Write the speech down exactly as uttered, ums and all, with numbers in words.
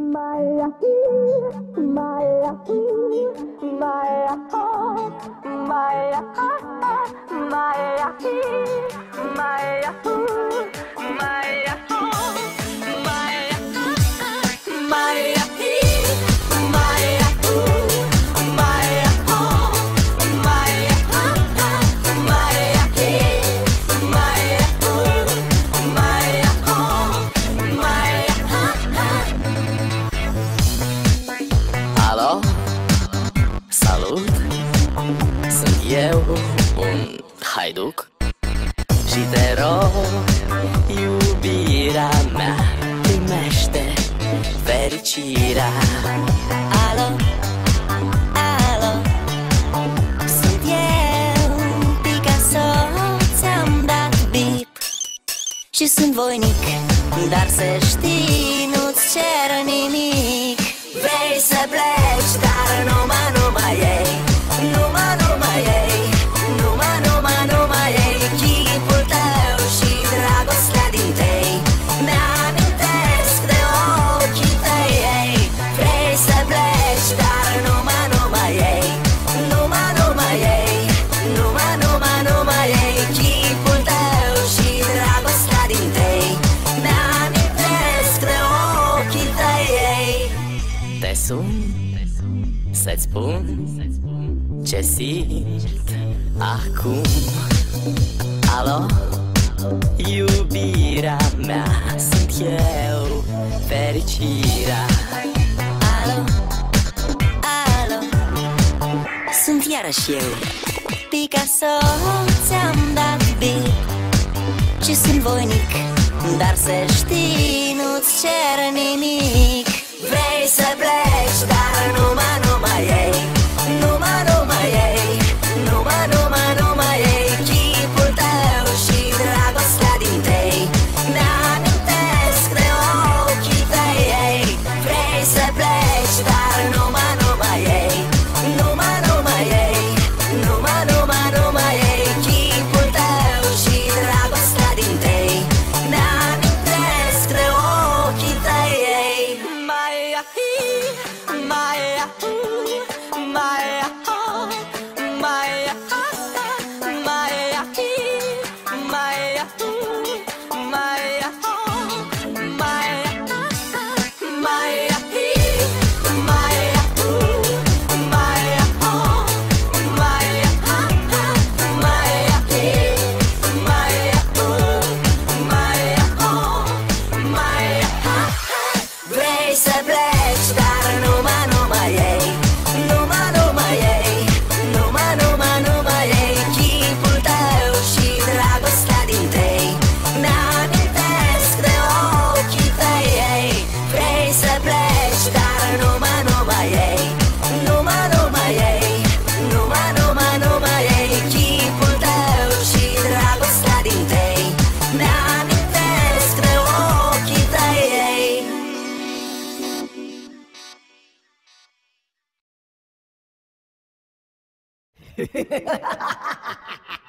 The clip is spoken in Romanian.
Maya, Maya, Maya, oh, Maya, Maya, Maya, ooh, Maya, oh, Maya, Maya, Maya, ooh, Maya, oh, Maya, Maya, Maya, ooh, Maya, oh, Maya. Alo, salut, sunt eu, un haiduc și te rog, iubirea mea, primește fericirea. Alo, alo, sunt eu, Picasso, ți-am dat bip și sunt voinic, dar să știi, nu-ți cer nimic. Vrei să pleci, dar numai, numai ei, numai, numai ei, numai, numai, numai ei, chipul tău și dragostea din tei, mi-amintesc de ochii tăi, ei. Vrei să pleci, dar numai, numai ei, numai, numai ei, numai, numai, numai ei, chipul tău și dragostea din tei, mi-amintesc de ochii tăi, ei. Te sun să-ți spun ce simt acum. Alo, iubirea mea, sunt eu, fericirea. Alo, alo, sunt iarăși eu, Picasso, ți-am dat bip și sunt voinic, dar să știi, nu-ți cer nimic. Vrei să pleci, dar numai, numai ei, numai, numai ei, numai, numai, numai ei, chipul tău și dragostea din tei, mi-amintesc de ochii tăi, ei. Vrei să pleci, dar numai, numai ei, numai, numai ei, numai, numai, numai ei, chipul tău și dragostea din tei, mi-amintesc de ochii tăi, ei. Maya, Maya, ooh, Maya, oh, Maya, Maya, Maya, ooh, Maya, oh, Maya, Maya, Maya, ooh, Maya, oh, Maya, Maya, Maya, ooh, Maya, oh, Maya. Vrei să pleci, dar numai, numai ei, numai, numai ei, numai, numai, numai ei, chipul tău și dragostea din tei, mi-amintesc de ochii tăi, ei. Vrei să pleci, dar numai, numai ei, numai, numai ei, numai, numai, numai ei, chipul tău și dragostea din tei, mi-amintesc de ochii tăi, ei. Ha ha ha ha ha!